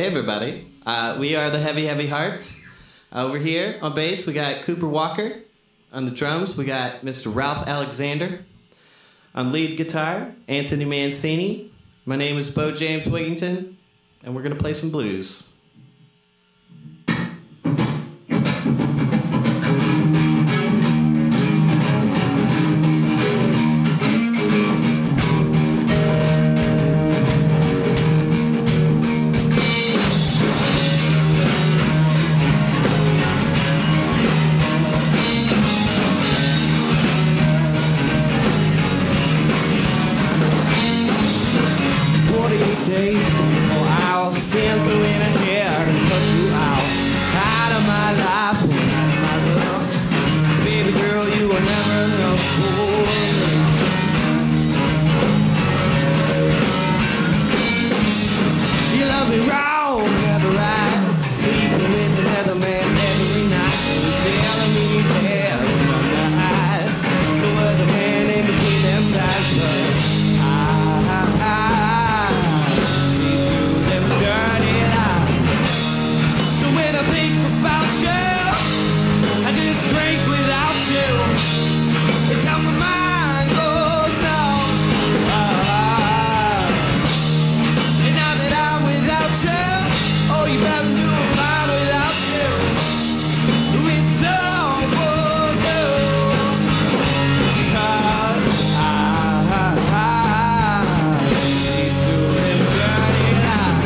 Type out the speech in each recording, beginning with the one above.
Hey everybody, we are the Heavy Heavy Hearts. Over here on bass we got Cooper Walker. On the drums we got Mr. Ralph Alexander. On lead guitar, Anthony Mancini. My name is Bo James Wigington, and we're gonna play some blues. Days, or I'll send to in a hair and cut you out of my life, out of my love. So baby girl, you will never know for me. You love me wrong, never right. Sleeping with another man every night. You're telling me there's nothing to hide. No other man in between them guys, but when I think about you, I just drink without you. It's how my mind goes now. And now that I'm without you, oh, you better do a fine without you. With someone new. 'Cause I need to live dirty life.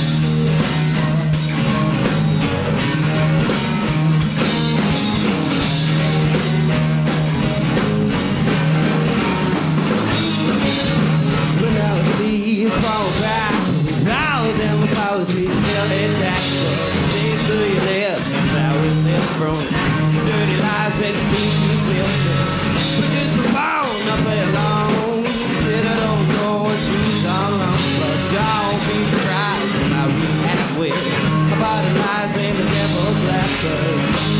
Crawl back without them apologies, still intact. Taste of your lips as I was in front. Dirty lies that you seem to tell. But just for phone, I play along. Said I don't know what you've done wrong, but don't be surprised when I react with about the lies and the devil's laughter.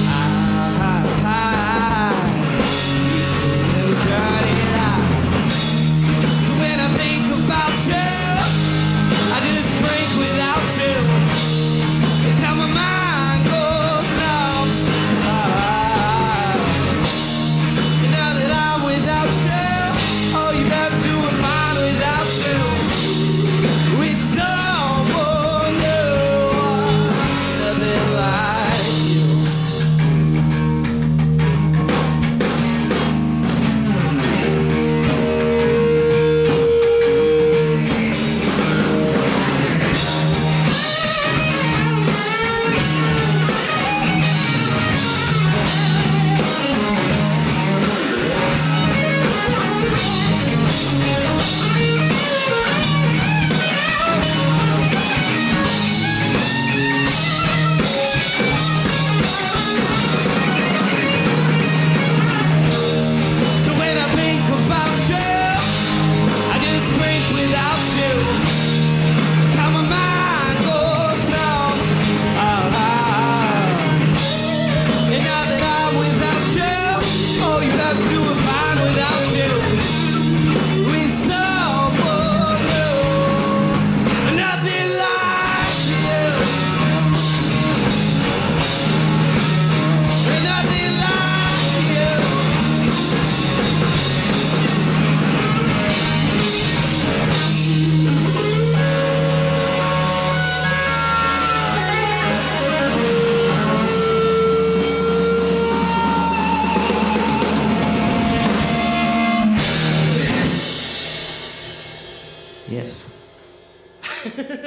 See them dirty lies. So when I think about you, I just drink without you. It's how my mind goes now. And now that I'm without you, oh, you better do it fine without you. With someone new, nothing like you. Yes.